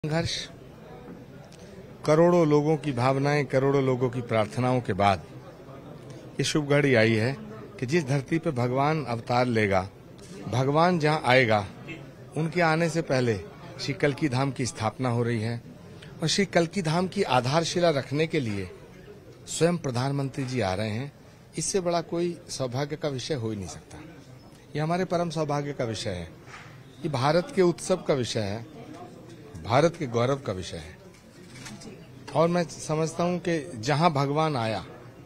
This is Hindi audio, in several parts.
संघर्ष, करोड़ों लोगों की भावनाएं, करोड़ों लोगों की प्रार्थनाओं के बाद ये शुभ घड़ी आई है कि जिस धरती पे भगवान अवतार लेगा, भगवान जहां आएगा, उनके आने से पहले श्री कल्की धाम की स्थापना हो रही है। और श्री कल्की धाम की आधारशिला रखने के लिए स्वयं प्रधानमंत्री जी आ रहे हैं। इससे बड़ा कोई सौभाग्य का विषय हो ही नहीं सकता। ये हमारे परम सौभाग्य का विषय है। ये भारत के उत्सव का विषय है, भारत के गौरव का विषय है। और मैं समझता हूं कि जहां भगवान आया,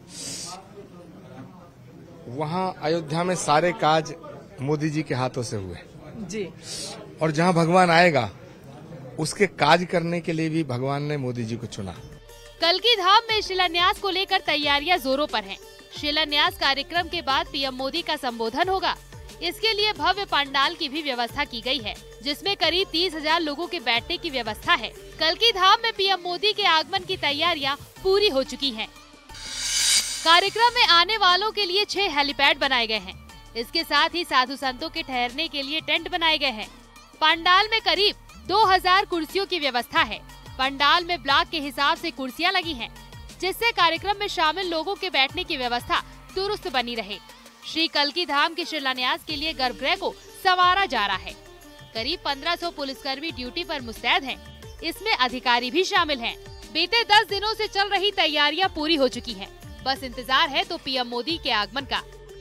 वहां अयोध्या में सारे काज मोदी जी के हाथों से हुए जी। और जहां भगवान आएगा, उसके काज करने के लिए भी भगवान ने मोदी जी को चुना। कल्की धाम में शिलान्यास को लेकर तैयारियां जोरों पर हैं। शिलान्यास कार्यक्रम के बाद पीएम मोदी का संबोधन होगा। इसके लिए भव्य पंडाल की भी व्यवस्था की गई है, जिसमें करीब 30,000 लोगों के बैठने की व्यवस्था है। कल्की धाम में पीएम मोदी के आगमन की तैयारियां पूरी हो चुकी हैं। कार्यक्रम में आने वालों के लिए 6 हेलीपैड बनाए गए हैं। इसके साथ ही साधु संतों के ठहरने के लिए टेंट बनाए गए हैं। पंडाल में करीब 2000 कुर्सियों की व्यवस्था है। पंडाल में ब्लॉक के हिसाब से कुर्सियां लगी हैं, जिससे कार्यक्रम में शामिल लोगों के बैठने की व्यवस्था दुरुस्त बनी रहे। श्री कल्की धाम के शिलान्यास के लिए गर्भगृह को संवारा जा रहा है। करीब 1500 पुलिसकर्मी ड्यूटी पर मुस्तैद हैं। इसमें अधिकारी भी शामिल हैं। बीते 10 दिनों से चल रही तैयारियां पूरी हो चुकी हैं। बस इंतजार है तो पीएम मोदी के आगमन का।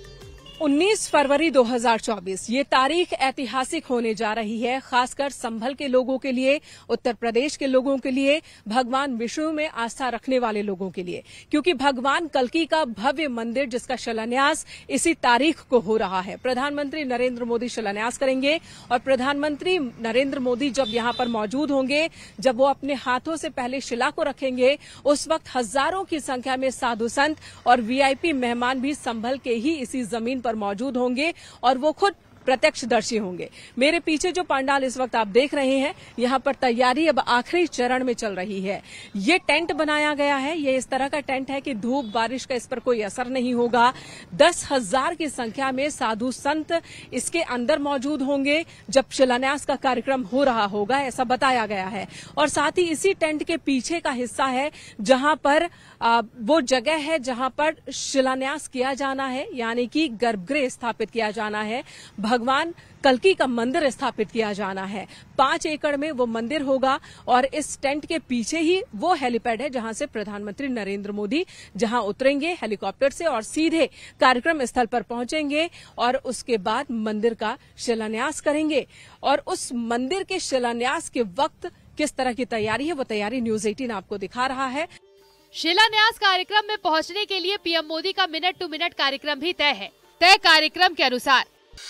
19 फरवरी 2024 ये तारीख ऐतिहासिक होने जा रही है, खासकर संभल के लोगों के लिए, उत्तर प्रदेश के लोगों के लिए, भगवान विष्णु में आस्था रखने वाले लोगों के लिए, क्योंकि भगवान कल्की का भव्य मंदिर जिसका शिलान्यास इसी तारीख को हो रहा है। प्रधानमंत्री नरेंद्र मोदी शिलान्यास करेंगे और प्रधानमंत्री नरेंद्र मोदी जब यहां पर मौजूद होंगे, जब वो अपने हाथों से पहले शिला को रखेंगे, उस वक्त हजारों की संख्या में साधु संत और वीआईपी मेहमान भी संभल के ही इसी जमीन पर मौजूद होंगे और वो खुद प्रत्यक्षदर्शी होंगे। मेरे पीछे जो पंडाल इस वक्त आप देख रहे हैं, यहाँ पर तैयारी अब आखिरी चरण में चल रही है। ये टेंट बनाया गया है, ये इस तरह का टेंट है कि धूप बारिश का इस पर कोई असर नहीं होगा। 10,000 की संख्या में साधु संत इसके अंदर मौजूद होंगे जब शिलान्यास का कार्यक्रम हो रहा होगा, ऐसा बताया गया है। और साथ ही इसी टेंट के पीछे का हिस्सा है जहां पर वो जगह है जहां पर शिलान्यास किया जाना है, यानी कि गर्भगृह स्थापित किया जाना है, भगवान कल्की का मंदिर स्थापित किया जाना है। 5 एकड़ में वो मंदिर होगा और इस टेंट के पीछे ही वो हेलीपैड है जहां से प्रधानमंत्री नरेंद्र मोदी जहां उतरेंगे हेलीकॉप्टर से और सीधे कार्यक्रम स्थल पर पहुंचेंगे और उसके बाद मंदिर का शिलान्यास करेंगे। और उस मंदिर के शिलान्यास के वक्त किस तरह की तैयारी है, वो तैयारी न्यूज 18 आपको दिखा रहा है। शिलान्यास कार्यक्रम में पहुंचने के लिए पीएम मोदी का मिनट टू मिनट कार्यक्रम भी तय है। तय कार्यक्रम के अनुसार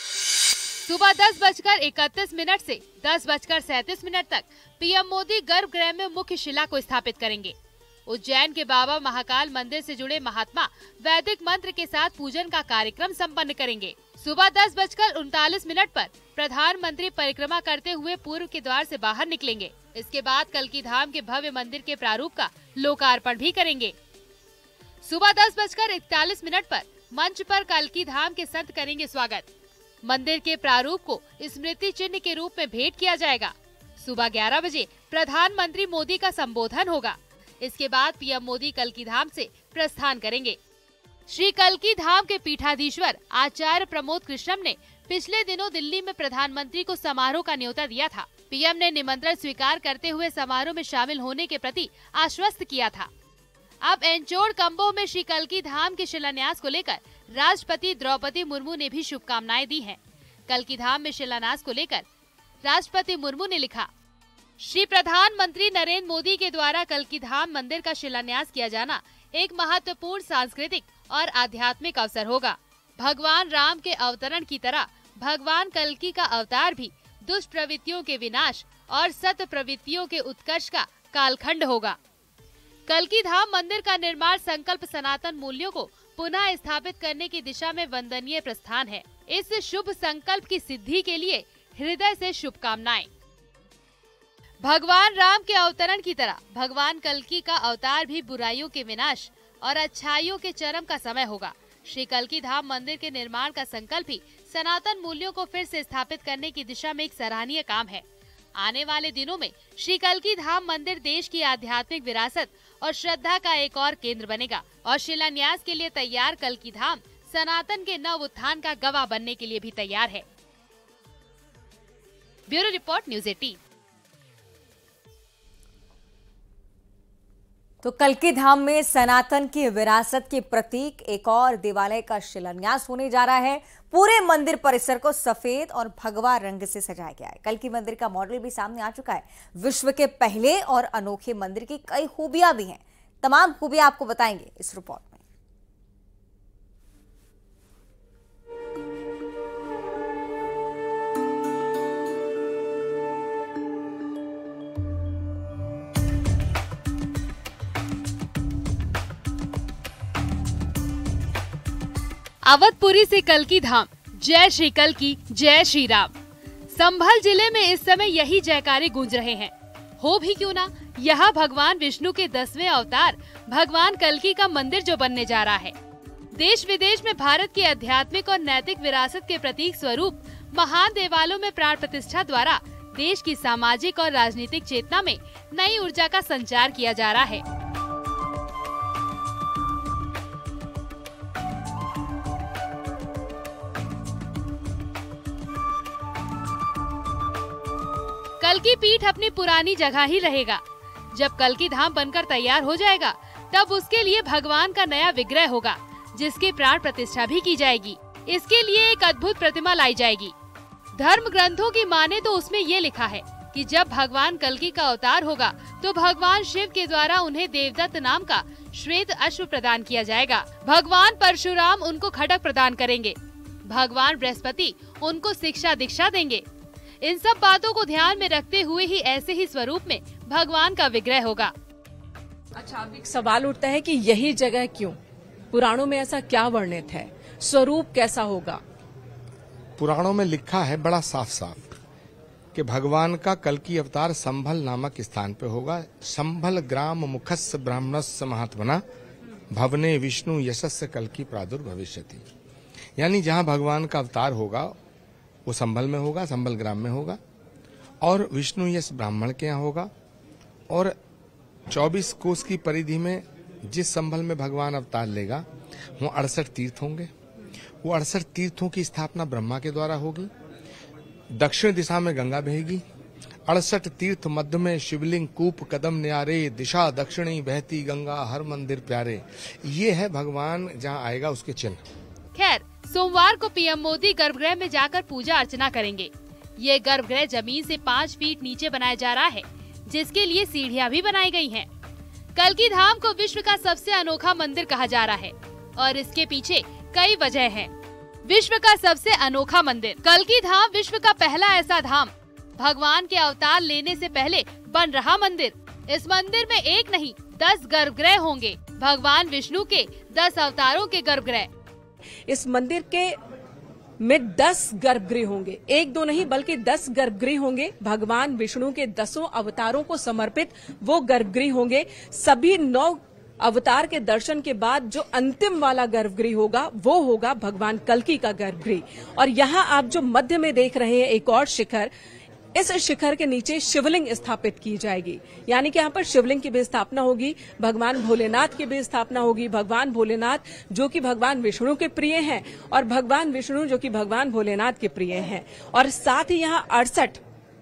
सुबह 10:31 से 10:37 तक पीएम मोदी गर्भगृह में मुख्य शिला को स्थापित करेंगे। उज्जैन के बाबा महाकाल मंदिर से जुड़े महात्मा वैदिक मंत्र के साथ पूजन का कार्यक्रम संपन्न करेंगे। सुबह 10:39 पर प्रधानमंत्री परिक्रमा करते हुए पूर्व के द्वार से बाहर निकलेंगे। इसके बाद कल्की धाम के भव्य मंदिर के प्रारूप का लोकार्पण भी करेंगे। सुबह 10:41 पर मंच पर कल्की धाम के संत करेंगे स्वागत। मंदिर के प्रारूप को स्मृति चिन्ह के रूप में भेंट किया जाएगा। सुबह 11 बजे प्रधानमंत्री मोदी का संबोधन होगा। इसके बाद पीएम मोदी कल्की धाम से प्रस्थान करेंगे। श्री कल्की धाम के पीठाधीश्वर आचार्य प्रमोद कृष्णम ने पिछले दिनों दिल्ली में प्रधानमंत्री को समारोह का न्योता दिया था। पीएम ने निमंत्रण स्वीकार करते हुए समारोह में शामिल होने के प्रति आश्वस्त किया था। अब एंचोड़ कंबो में श्री कल्की धाम के शिलान्यास को लेकर राष्ट्रपति द्रौपदी मुर्मू ने भी शुभकामनाएं दी हैं। कल्की धाम में शिलान्यास को लेकर राष्ट्रपति मुर्मू ने लिखा, श्री प्रधानमंत्री नरेंद्र मोदी के द्वारा कल्की धाम मंदिर का शिलान्यास किया जाना एक महत्वपूर्ण सांस्कृतिक और आध्यात्मिक अवसर होगा। भगवान राम के अवतरण की तरह भगवान कल्की का अवतार भी दुष्ट प्रवृत्तियों के विनाश और सत्य प्रवृत्तियों के उत्कर्ष का कालखंड होगा। कल्की धाम मंदिर का निर्माण संकल्प सनातन मूल्यों को पुनः स्थापित करने की दिशा में वंदनीय प्रस्थान है। इस शुभ संकल्प की सिद्धि के लिए हृदय से शुभकामनाएं। भगवान राम के अवतरण की तरह भगवान कल्की का अवतार भी बुराइयों के विनाश और अच्छाइयों के चरम का समय होगा। श्री कल्की धाम मंदिर के निर्माण का संकल्प ही सनातन मूल्यों को फिर से स्थापित करने की दिशा में एक सराहनीय काम है। आने वाले दिनों में श्री कल्की धाम मंदिर देश की आध्यात्मिक विरासत और श्रद्धा का एक और केंद्र बनेगा और शिलान्यास के लिए तैयार कल्की धाम सनातन के नव उत्थान का गवाह बनने के लिए भी तैयार है। Bureau report, news 18। तो कल्की धाम में सनातन की विरासत के प्रतीक एक और देवालय का शिलान्यास होने जा रहा है। पूरे मंदिर परिसर को सफेद और भगवा रंग से सजाया गया है। कल्की मंदिर का मॉडल भी सामने आ चुका है। विश्व के पहले और अनोखे मंदिर की कई खूबियां भी हैं। तमाम खूबियां आपको बताएंगे इस रिपोर्ट में। अवधपुरी से कल्की धाम, जय श्री कल्की, जय श्री राम। संभल जिले में इस समय यही जयकारे गूंज रहे हैं। हो भी क्यों ना, यहाँ भगवान विष्णु के 10वें अवतार भगवान कल्की का मंदिर जो बनने जा रहा है। देश विदेश में भारत की आध्यात्मिक और नैतिक विरासत के प्रतीक स्वरूप महान देवालयों में प्राण प्रतिष्ठा द्वारा देश की सामाजिक और राजनीतिक चेतना में नई ऊर्जा का संचार किया जा रहा है। कल्की पीठ अपनी पुरानी जगह ही रहेगा। जब कल्की धाम बनकर तैयार हो जाएगा तब उसके लिए भगवान का नया विग्रह होगा, जिसकी प्राण प्रतिष्ठा भी की जाएगी। इसके लिए एक अद्भुत प्रतिमा लाई जाएगी। धर्म ग्रंथों की माने तो उसमें ये लिखा है कि जब भगवान कल्की का अवतार होगा तो भगवान शिव के द्वारा उन्हें देवदत्त नाम का श्वेत अश्व प्रदान किया जाएगा। भगवान परशुराम उनको खड्ग प्रदान करेंगे। भगवान बृहस्पति उनको शिक्षा दीक्षा देंगे। इन सब बातों को ध्यान में रखते हुए ही ऐसे ही स्वरूप में भगवान का विग्रह होगा। अच्छा, अब एक सवाल उठता है कि यही जगह क्यों? पुराणों में ऐसा क्या वर्णित है? स्वरूप कैसा होगा? पुराणों में लिखा है बड़ा साफ साफ कि भगवान का कल्की अवतार संभल नामक स्थान पे होगा। संभल ग्राम मुखस्य ब्राह्मणस्य महात्मना भवने विष्णु यशस्य कल्की प्रादुर्भविष्यति। यानी जहाँ भगवान का अवतार होगा वो संभल में होगा, संभल ग्राम में होगा, और विष्णु यश ब्राह्मण के यहाँ होगा। और 24 कोस की परिधि में जिस संभल में भगवान अवतार लेगा वो 68 तीर्थ होंगे। वो 68 तीर्थों की स्थापना ब्रह्मा के द्वारा होगी। दक्षिण दिशा में गंगा बहेगी। 68 तीर्थ मध्य में शिवलिंग, कूप कदम न्यारे, दिशा दक्षिणी बहती गंगा, हर मंदिर प्यारे। ये है भगवान जहाँ आएगा उसके चिन्ह। खैर, सोमवार को पीएम मोदी गर्भगृह में जाकर पूजा अर्चना करेंगे। ये गर्भगृह जमीन से 5 फीट नीचे बनाया जा रहा है, जिसके लिए सीढ़ियां भी बनाई गई हैं। कल्की धाम को विश्व का सबसे अनोखा मंदिर कहा जा रहा है और इसके पीछे कई वजह हैं। विश्व का सबसे अनोखा मंदिर कल्की धाम विश्व का पहला ऐसा धाम, भगवान के अवतार लेने से पहले बन रहा मंदिर। इस मंदिर में एक नहीं 10 गर्भगृह होंगे। भगवान विष्णु के 10 अवतारों के गर्भगृह। इस मंदिर के में 10 गर्भगृह होंगे। एक दो नहीं बल्कि 10 गर्भगृह होंगे। भगवान विष्णु के 10 अवतारों को समर्पित वो गर्भगृह होंगे। सभी 9 अवतार के दर्शन के बाद जो अंतिम वाला गर्भगृह होगा वो होगा भगवान कल्की का गर्भगृह। और यहाँ आप जो मध्य में देख रहे हैं एक और शिखर, इस शिखर के नीचे शिवलिंग स्थापित की जाएगी। यानी कि यहाँ पर शिवलिंग की भी स्थापना होगी, भगवान भोलेनाथ की भी स्थापना होगी। भगवान भोलेनाथ जो कि भगवान विष्णु के प्रिय हैं और भगवान विष्णु जो कि भगवान भोलेनाथ के प्रिय हैं। और साथ ही यहाँ 68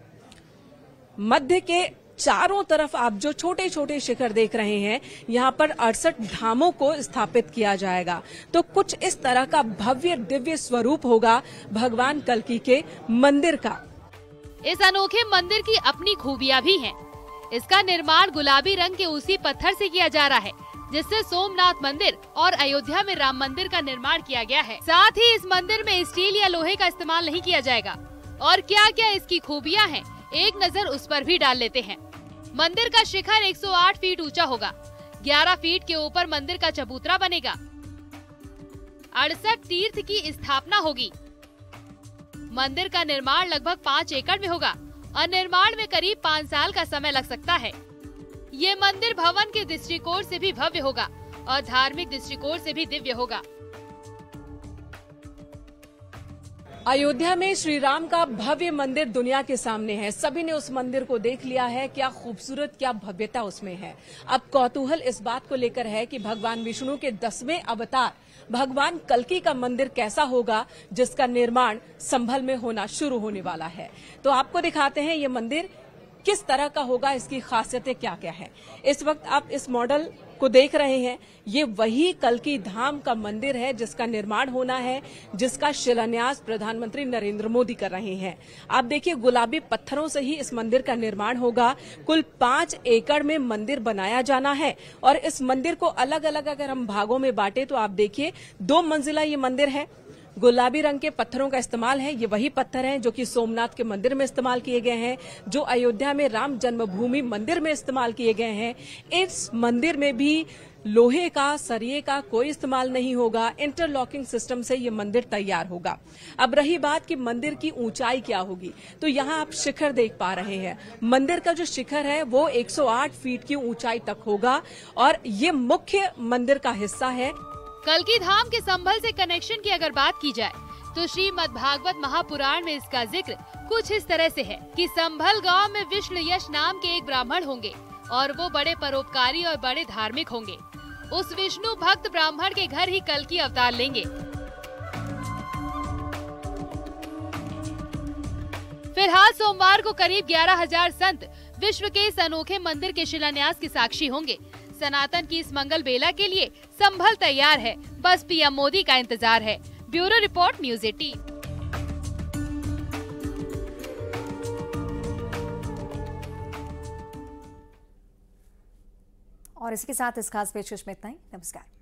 मध्य के चारों तरफ आप जो छोटे छोटे शिखर देख रहे हैं, यहाँ पर 68 धामों को स्थापित किया जाएगा। तो कुछ इस तरह का भव्य दिव्य स्वरूप होगा भगवान कल्की के मंदिर का। इस अनोखे मंदिर की अपनी खूबियां भी हैं। इसका निर्माण गुलाबी रंग के उसी पत्थर से किया जा रहा है जिससे सोमनाथ मंदिर और अयोध्या में राम मंदिर का निर्माण किया गया है। साथ ही इस मंदिर में स्टील या लोहे का इस्तेमाल नहीं किया जाएगा। और क्या क्या इसकी खूबियां हैं, एक नजर उस पर भी डाल लेते हैं। मंदिर का शिखर 108 फीट ऊंचा होगा। 11 फीट के ऊपर मंदिर का चबूतरा बनेगा। 68 तीर्थ की स्थापना होगी। मंदिर का निर्माण लगभग 5 एकड़ में होगा और निर्माण में करीब 5 साल का समय लग सकता है। ये मंदिर भवन के दृष्टिकोण से भी भव्य होगा और धार्मिक दृष्टिकोण से भी दिव्य होगा। अयोध्या में श्री राम का भव्य मंदिर दुनिया के सामने है। सभी ने उस मंदिर को देख लिया है। क्या खूबसूरत, क्या भव्यता उसमें है। अब कौतूहल इस बात को लेकर है कि भगवान विष्णु के 10वें अवतार भगवान कल्कि का मंदिर कैसा होगा, जिसका निर्माण संभल में होना शुरू होने वाला है। तो आपको दिखाते हैं ये मंदिर किस तरह का होगा, इसकी खासियतें क्या क्या है। इस वक्त आप इस मॉडल को देख रहे हैं। ये वही कल्कि धाम का मंदिर है जिसका निर्माण होना है, जिसका शिलान्यास प्रधानमंत्री नरेंद्र मोदी कर रहे हैं। आप देखिए, गुलाबी पत्थरों से ही इस मंदिर का निर्माण होगा। कुल 5 एकड़ में मंदिर बनाया जाना है और इस मंदिर को अलग अलग अगर हम भागों में बांटे तो आप देखिए 2 मंजिला ये मंदिर है। गुलाबी रंग के पत्थरों का इस्तेमाल है। ये वही पत्थर हैं जो कि सोमनाथ के मंदिर में इस्तेमाल किए गए हैं, जो अयोध्या में राम जन्मभूमि मंदिर में इस्तेमाल किए गए हैं। इस मंदिर में भी लोहे का, सरिये का कोई इस्तेमाल नहीं होगा। इंटरलॉकिंग सिस्टम से ये मंदिर तैयार होगा। अब रही बात कि मंदिर की ऊंचाई क्या होगी, तो यहाँ आप शिखर देख पा रहे हैं। मंदिर का जो शिखर है वो 108 फीट की ऊंचाई तक होगा और ये मुख्य मंदिर का हिस्सा है। कल्कि धाम के संभल से कनेक्शन की अगर बात की जाए तो श्रीमद्भागवत महापुराण में इसका जिक्र कुछ इस तरह से है कि संभल गांव में विष्णु यश नाम के एक ब्राह्मण होंगे और वो बड़े परोपकारी और बड़े धार्मिक होंगे। उस विष्णु भक्त ब्राह्मण के घर ही कल्कि अवतार लेंगे। फिलहाल सोमवार को करीब 11,000 संत विश्व के इस अनोखे मंदिर के शिलान्यास की साक्षी होंगे। सनातन की इस मंगल बेला के लिए संभल तैयार है, बस पीएम मोदी का इंतजार है। Bureau report, news 18। और इसके साथ इस खास पेशकश में इतना ही। नमस्कार।